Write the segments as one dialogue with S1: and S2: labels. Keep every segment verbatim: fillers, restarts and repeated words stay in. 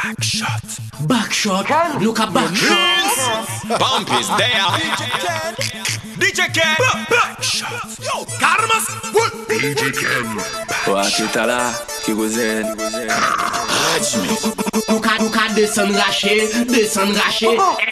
S1: Backshot. Backshot. Look at backshot.
S2: Pompis there. D J Ken.
S1: Backshot.
S2: Yo, Karmas.
S1: D J Ken.
S3: Kéros'N, Kéros'N.
S1: Look at, look at descend raché, descend raché.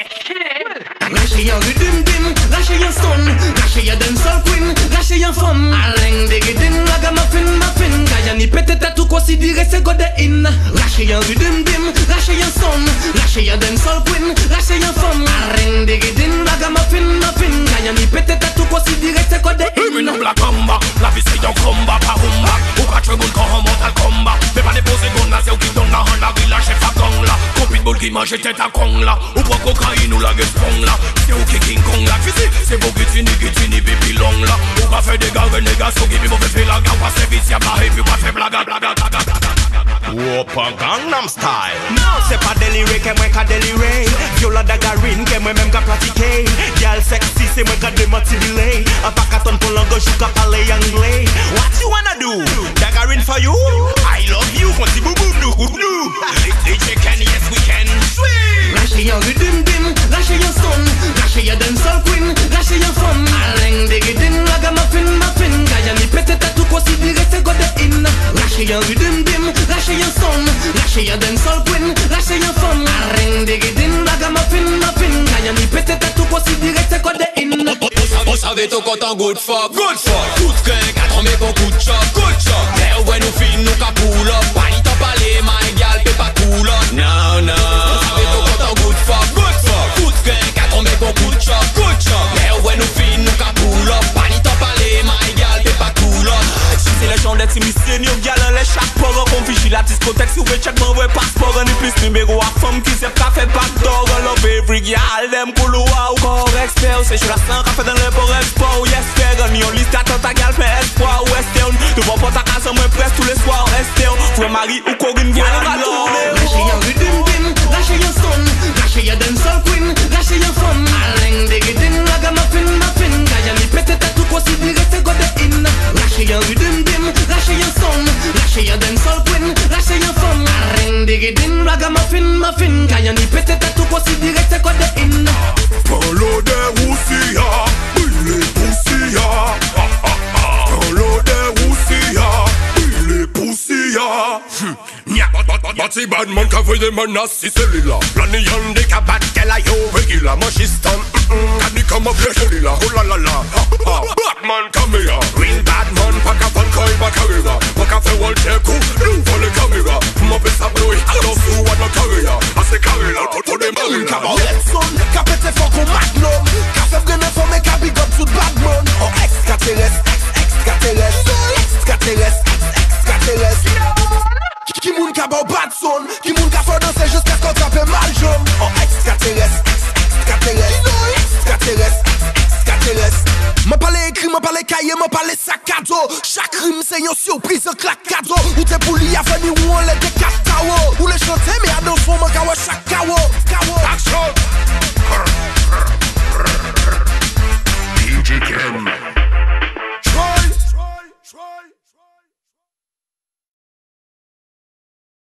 S1: Raché yon dim dim, raché yon stone, raché yon dancehall queen, raché yon femme. Aleng degedin, laga muffin muffin. Gaya ni pete tatou considéré c'est gode in. Raché yon dim dim, raché yon stone, raché yon dancehall queen, raché yon femme. Aleng degedin, laga muffin muffin. Gaya ni pete tatou considéré c'est gode in.
S2: Oui non la combat, la vie c'est yon combat par rumba. Ou ka treboun kon en mortal combat. Mais pas déposer gon là c'est ou qui donne la hand la villa chef à gong là. Copie de boule qui mange tête à kong là. Ou prend cocaïne ou la guespong là. C'est ou qui King Kong là. Fisi, c'est beau gitini gitini baby long là. Ou ka fait des gars renégas so qui vivent fait la gare. Pas service y'a pas et puis pas fait blaga blaga blaga blaga.
S4: Opa Gangnam Style. Non, c'est pas déliré que moi qu'a déliré. Viola dagarine que moi même qu'a pratiqué. Girl sexy c'est moi qu'a démotivé. Un pacaton pour langage ou qu'a parler anglais. What you wanna do? Dagarine for you? I love you. Konti bou bou blou bou blou. D J Ken, yes we can.
S1: Raché yon dim dim, raché yon stone, raché yon dancehall queen, raché yon femme. Aleng degedin, laga muffin muffin. Gaya ni pete tatou considéré c'est gode in. Raché yon dim dim, raché yon stone, raché yon dancehall queen, raché yon femme. Aleng degedin, laga muffin muffin. Gaya ni pete tatou considéré c'est gode in.
S2: On savait tout quand on good fuck, good fuck. Coup de cœur, quatre mais bon coup de choc, coup de choc. Mais ouais nous fin nous ka pull up. Pani t'en parler, my gal, pay pas cool up. Non, non. On savait tout quand on good fuck, good fuck. Coup de cœur, quatre mais bon coup de choc, coup de choc. Mais ouais nous fin nous ka pull up. Pani t'en parler, my gal, pay pas cool up.
S4: C'est les gens d'être timissés, ni au galant les chaque port. Qu'on vigile la discothèque, si vous voulez check m'envoie passeport. Ni plus numéro à femme qui sait pas fait backdoor. Love every gal, them cool ou corps expert. C'est je la sens qu'a fait dans le port export. Yes, fair, ni on liste à ta gal fait espoir. Western, devant porte à casa, moi presse tous les soirs. Western, frère Marie ou Corinne, voilà la tournée.
S1: Raché yon dim dim, raché yon stone, raché yon dancehall queen, raché yon femme. Aleng degedin, laga muffin muffin. Gaya ni pete tatou considéré c'est gode in. Raché yon dim dim, raché yon stone, raché yon dancehall queen, raché yon femme. Aleng degedin, laga muffin muffin. Gaya ni pete tatou considéré c'est gode in.
S2: Parlo de Roussia, il est poussia. Parlo de Roussia, il est poussia. Nya, bati bad man ka voye man assis celui-là. Plani yon de ka bat qu'elle a yo regula machistan. Kani come up le là, oh la la la. Batman come here, real bad man pa ka pan koi ba carriera. Pa ka fe Walter coup, nous pour le caméra. Mo pe sa bloy, alors sous what no carriera. Assez carriera, toto de marina.
S5: Son, ka pete fort au magnum. Ka fe brene for me ka big up tout bad man. Oh extraterrestre, extraterrestre, extraterrestre, extraterrestre. Qui moun ka ba bad son, qui moun ka fa danser jusqu'à ce qu'on tape mal jom. Oh extraterrestre, extraterrestre, extraterrestre, extraterrestre. M'a parlé écrit, m'a parlé cahier, m'a parlé sac à dos. Chaque rime c'est une surprise, un claque cadeau. Ou t'es pouli à venir ou on les décapte. Ou les chanter mais à deux fois, m'a kawa chaque kawa. Backshot.